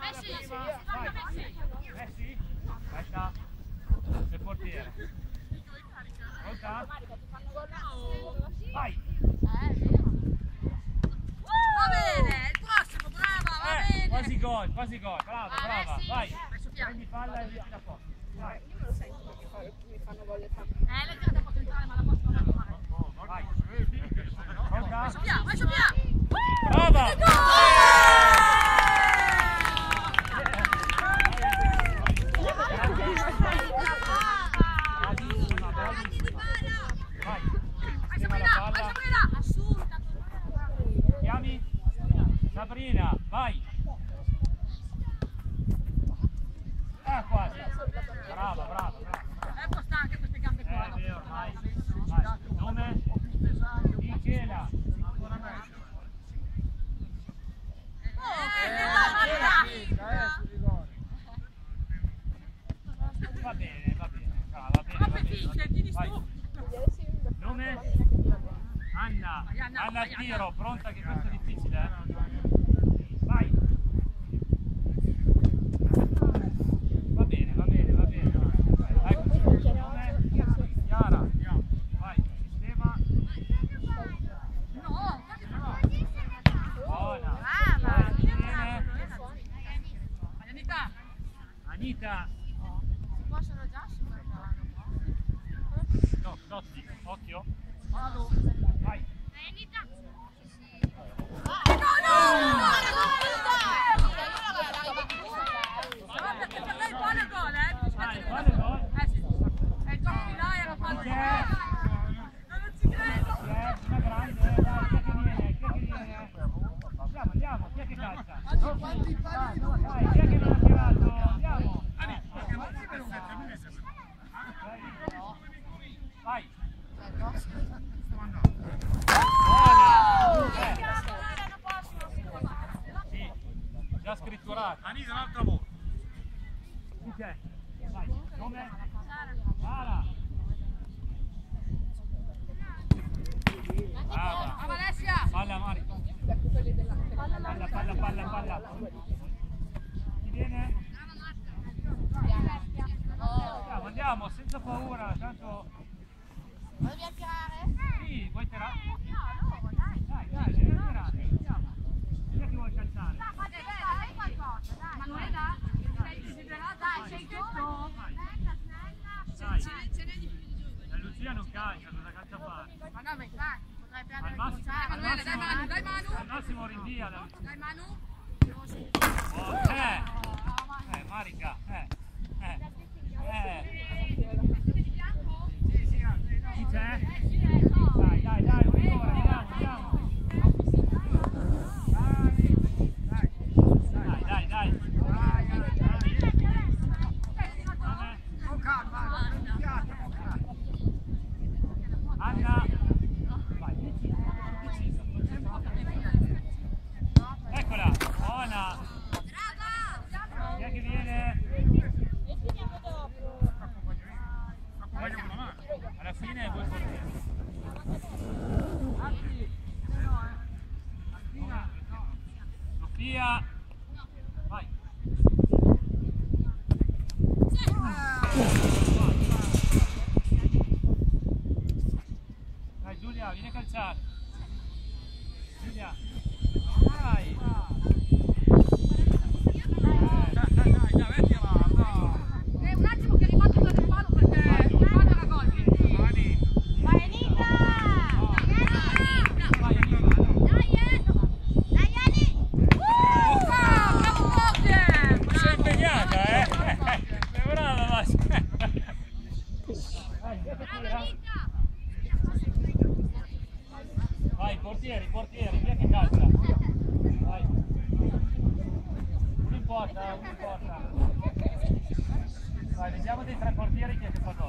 Messi? Aspetta. Il portiere. Volta. Vai. Va bene, il prossimo, brava, va bene. Quasi gol, brava, brava, vai. Prendi palla e metti da poco. Vai. Io me lo sento perché mi fanno voglia tanto. Lei già posso entrare, ma la posso fare. Vai. Volta. Vai su via, vai su via. Brava. Chiami? Sabrina, vai! Quasi! Brava, brava, brava! È costante queste gambe qua. Vero, vai! Vai! Nome? Michela! Va bene, brava, va bene. Vai! Nome? Anna! Anna al tiro, pronta che questo è difficile, eh? Vai! Va bene, va bene, va bene. Eccoci, nome? Chiara. Vai, sistema. No, Buona. brava. Anita. Anita. Possono già No, Dotti, occhio. Vado. Vai. Perché per lei palla e gol, Vai, quale gol? sì. E il gioco di là era fatto. Chi è? Non ci credo. Chi è? Una grande, dai, chi è che viene? Chi è che viene? Andiamo, chi è che calcia? Dai, chi è che non ha tirato? Andiamo. Vai. Sì, già scritturato. Anita un'altra volta. Chi c'è? Vai, nome? Sara. Brava. Alessia. Palla Mari. Palla. Chi viene? Andiamo, senza paura, tanto... Dobbiamo tirare? Sì, vuoi tirare? Dai, devi tirare, andiamo. Chi è che vuoi calciare? Ma non è da? Dai, sei tu. Dai. La Lucia non calcia, cosa calcia a fare? Ma no, ma infatti, potrai Al prendere massimo, dai Manu. al massimo rinvia la Lucia. Dai Manu. Marica, Chi c'è? Dai, un'ora, andiamo. Dai. Anna. Vai, deciso. Eccola, buona. Chi è che viene? Alla fine vuoi portiere. Sofia. Vai. Dai Giulia, vieni a calciare. Giulia. Dai. Un attimo che ribatto per il palo perché vado la gol. Vai Anita! Bravo Poker! Sei impegnata, Sei brava, Vasca. Vai, portieri, chi è che calcia? Vai. Non importa. Vai, vediamo dei tre portieri chi è che fa gol.